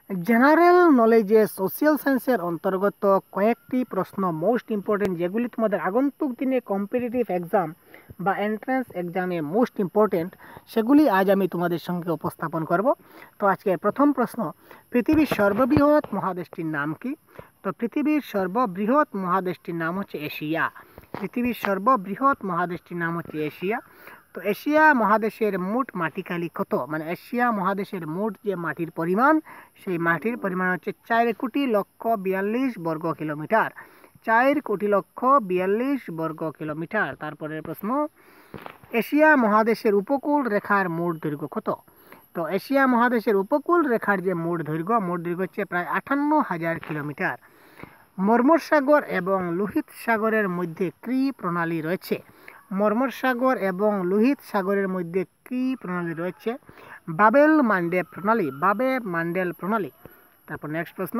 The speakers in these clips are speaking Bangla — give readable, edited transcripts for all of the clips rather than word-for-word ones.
জেনারেল নলেজে সোশ্যাল সায়েন্সের অন্তর্গত কয়েকটি প্রশ্ন মোস্ট ইম্পর্টেন্ট, যেগুলি তোমাদের আগন্তুক দিনে কম্পিটিটিভ এক্সাম বা এন্ট্রান্স এক্সামে মোস্ট ইম্পর্টেন্ট, সেগুলি আজ আমি তোমাদের সঙ্গে উপস্থাপন করব। তো আজকের প্রথম প্রশ্ন, পৃথিবীর সর্ববৃহৎ মহাদেশটির নাম কি? তো পৃথিবীর সর্ববৃহৎ মহাদেশটির নাম হচ্ছে এশিয়া। পৃথিবীর সর্ববৃহৎ মহাদেশটির নাম হচ্ছে এশিয়া। তো এশিয়া মহাদেশের মোট মাটিকালি কত? মানে এশিয়া মহাদেশের মোট যে মাটির পরিমাণ, সেই মাটির পরিমাণ হচ্ছে 4,42,42 বর্গ কিলোমিটার। 4,42,42 বর্গ কিলোমিটার। তারপরের প্রশ্ন, এশিয়া মহাদেশের উপকূল রেখার মোট দৈর্ঘ্য কত? তো এশিয়া মহাদেশের উপকূল রেখার যে মোট দৈর্ঘ্য হচ্ছে প্রায় 58,000 কিলোমিটার। মর্মর সাগর এবং লোহিত সাগরের মধ্যে কি প্রণালী রয়েছে? মর্মর সাগর এবং লোহিত সাগরের মধ্যে কি প্রণালী রয়েছে? বাবেল মান্ডেল প্রণালী। বাবেল মান্ডেল প্রণালী। তারপর নেক্সট প্রশ্ন,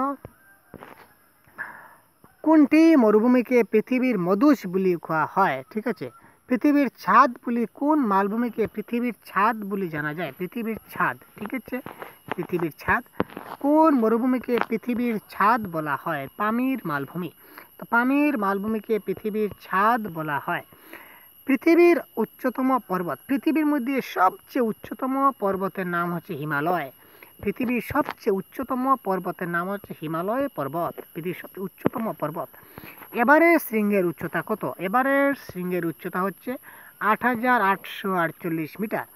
কোনটি মরুভূমিকে পৃথিবীর মধুস বলি কোয়া হয়? ঠিক আছে, পৃথিবীর ছাদ বলি কোন মালভূমিকে পৃথিবীর ছাদ বলি জানা যায়? পৃথিবীর ছাদ। ঠিক আছে, পৃথিবীর ছাদ। কোন মরুভূমিকে পৃথিবীর ছাদ বলা হয়? পামির মালভূমি। তো পামির মালভূমিকে পৃথিবীর ছাদ বলা হয়। পৃথিবীর উচ্চতম পর্বত। পৃথিবীর মধ্যে সবচেয়ে উচ্চতম পর্বতের নাম হচ্ছে হিমালয়। পৃথিবীর সবচেয়ে উচ্চতম পর্বতের নাম হচ্ছে হিমালয় পর্বত। পৃথিবীর সবচেয়ে উচ্চতম পর্বত। এভারেস্ট শৃঙ্গের উচ্চতা কত? এভারেস্ট শৃঙ্গের উচ্চতা হচ্ছে 8,848 মিটার।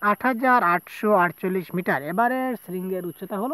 8,848 মিটার। এভারেস্ট শৃঙ্গের উচ্চতা হলো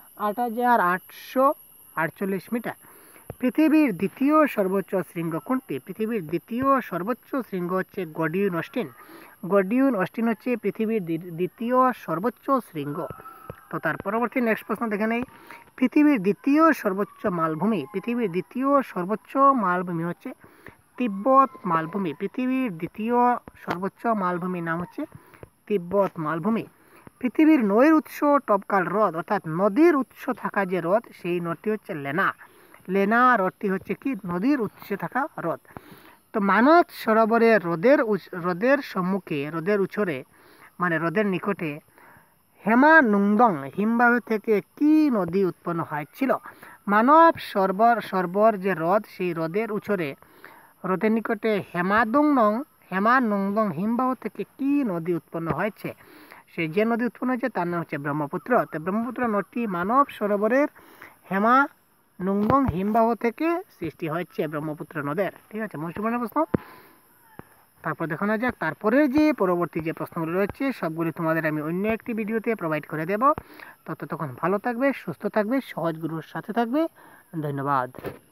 8,848 মিটার। পৃথিবীর দ্বিতীয় সর্বোচ্চ শৃঙ্গ কোনটি? পৃথিবীর দ্বিতীয় সর্বোচ্চ শৃঙ্গ হচ্ছে গডিউন অস্টিন। গডিউন অস্টিন হচ্ছে পৃথিবীর দ্বিতীয় সর্বোচ্চ শৃঙ্গ। তো তার পরবর্তী নেক্সট প্রশ্ন দেখে নেই, পৃথিবীর দ্বিতীয় সর্বোচ্চ মালভূমি। পৃথিবীর দ্বিতীয় সর্বোচ্চ মালভূমি হচ্ছে তিব্বত মালভূমি। পৃথিবীর দ্বিতীয় সর্বোচ্চ মালভূমির নাম হচ্ছে তিব্বত মালভূমি। পৃথিবীর নদীর উৎস টপকাল হ্রদ, অর্থাৎ নদীর উৎস থাকা যে হ্রদ, সেই নদী হচ্ছে লেনা। লেনা হ্রদটি হচ্ছে কি? নদীর উৎসে থাকা হ্রদ। তো মানস সরোবরে হ্রদের সম্মুখে, হ্রদের উৎসরে মানে হ্রদের নিকটে হেমানুংদং হিমবাহ থেকে কি নদী উৎপন্ন হয়েছিল? মানব সরোবর যে হ্রদ, সেই হ্রদের উৎসরে, হ্রদের নিকটে হেমানুংদং হিমবাহ থেকে কি নদী উৎপন্ন হয়েছে? সেই যে নদী উৎপন্ন হয়েছে তার নাম হচ্ছে ব্রহ্মপুত্র। তো ব্রহ্মপুত্র নদী মানব সরোবরের হেমানুংদং হিমবাহ থেকে সৃষ্টি হয়েছে ব্রহ্মপুত্র নদের। ঠিক আছে, মৌসুমী প্রশ্ন। তারপর দেখানো যাক তারপরের যে পরবর্তী যে প্রশ্নগুলো রয়েছে, সবগুলি তোমাদের আমি অন্য একটি ভিডিওতে প্রোভাইড করে দেব। ততক্ষণ ভালো থাকবে, সুস্থ থাকবে, সহজ গুরুর সাথে থাকবে। ধন্যবাদ।